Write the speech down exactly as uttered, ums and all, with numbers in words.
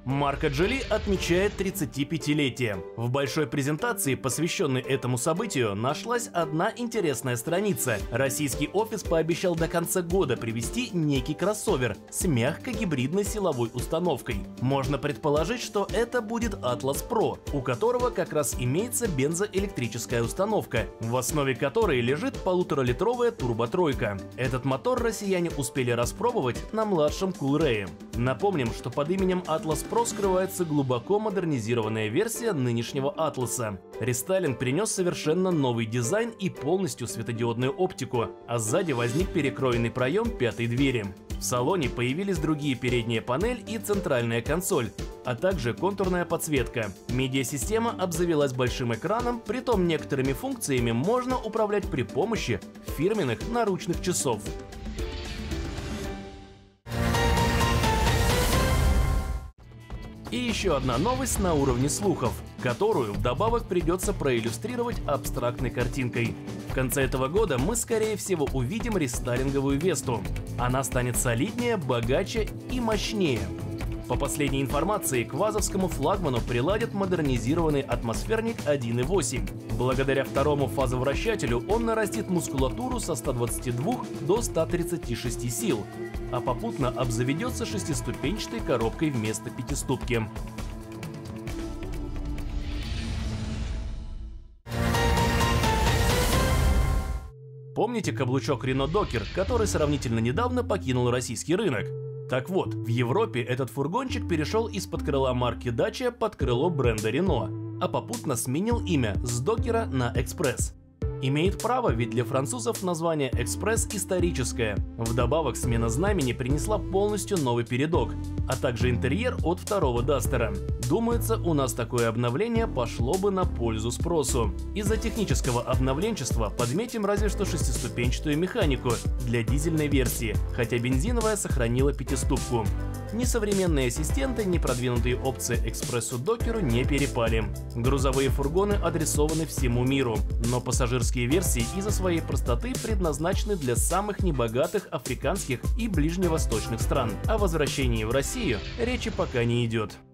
Марка Geely отмечает тридцатипятилетие. В большой презентации, посвященной этому событию, нашлась одна интересная страница. Российский офис пообещал до конца года привезти некий кроссовер с мягкой гибридной силовой установкой. Можно предположить, что это будет Atlas Pro, у которого как раз имеется бензоэлектрическая установка, в основе которой лежит полуторалитровая турботройка. Этот мотор россияне успели распробовать на младшем Coolray. Напомним, что под именем Atlas Pro скрывается глубоко модернизированная версия нынешнего Атласа. Рестайлинг принес совершенно новый дизайн и полностью светодиодную оптику, а сзади возник перекроенный проем пятой двери. В салоне появились другие передняя панель и центральная консоль, а также контурная подсветка. Медиасистема обзавелась большим экраном, притом некоторыми функциями можно управлять при помощи фирменных наручных часов. И еще одна новость на уровне слухов, которую вдобавок придется проиллюстрировать абстрактной картинкой. В конце этого года мы, скорее всего, увидим рестайлинговую Весту. Она станет солиднее, богаче и мощнее. По последней информации, к вазовскому флагману приладят модернизированный атмосферник один и восемь. Благодаря второму фазовращателю он нарастит мускулатуру со ста двадцати двух до ста тридцати шести сил, а попутно обзаведется шестиступенчатой коробкой вместо пятиступки. Помните каблучок Renault Docker, который сравнительно недавно покинул российский рынок? Так вот, в Европе этот фургончик перешел из-под крыла марки Dacia под крыло бренда Renault, а попутно сменил имя с Докера на Экспресс. Имеет право, ведь для французов название «Экспресс» историческое. Вдобавок, смена знамени принесла полностью новый передок, а также интерьер от второго Дастера. Думается, у нас такое обновление пошло бы на пользу спросу. Из-за технического обновленчества подметим разве что шестиступенчатую механику для дизельной версии, хотя бензиновая сохранила пятиступку. Ни современные ассистенты, ни продвинутые опции Экспрессу Докеру не перепали. Грузовые фургоны адресованы всему миру, но пассажирские версии из-за своей простоты предназначены для самых небогатых африканских и ближневосточных стран. О возвращении в Россию речи пока не идет.